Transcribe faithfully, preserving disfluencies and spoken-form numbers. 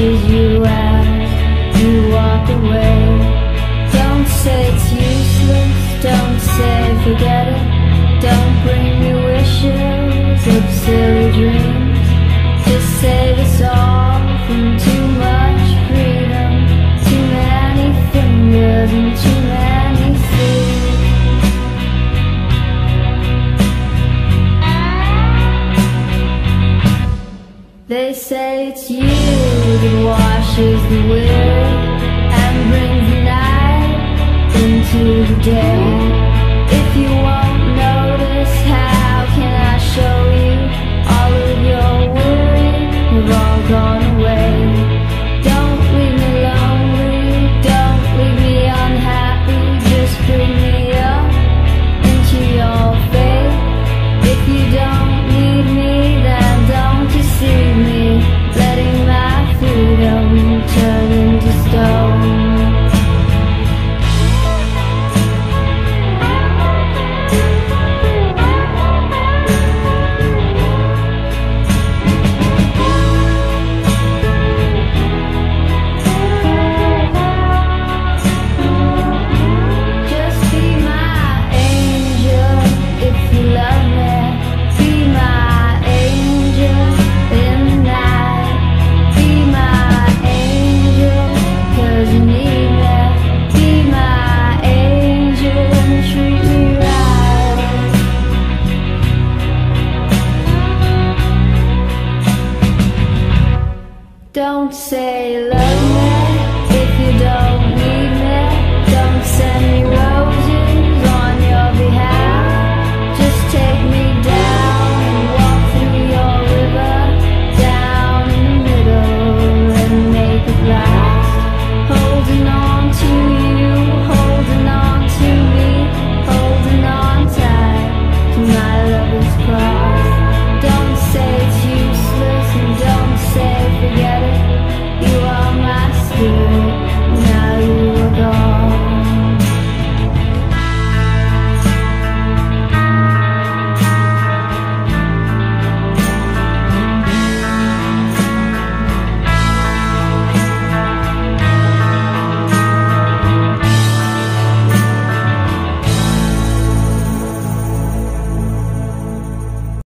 washes you out, you walk away. Don't say it's useless, don't say forget it. Don't bring me wishes of silly dreams. Just save us all from too much freedom, too many fingers and too many feet. They say it's you that washes the weary and brings the night into the day. If you won't notice, how can I show you? All of your worry have all gone away. Don't leave me lonely, don't leave me unhappy. Just bring me up into your faith. If you don't need me, then don't deceive me, letting my freedom turn into stone. Don't say love me.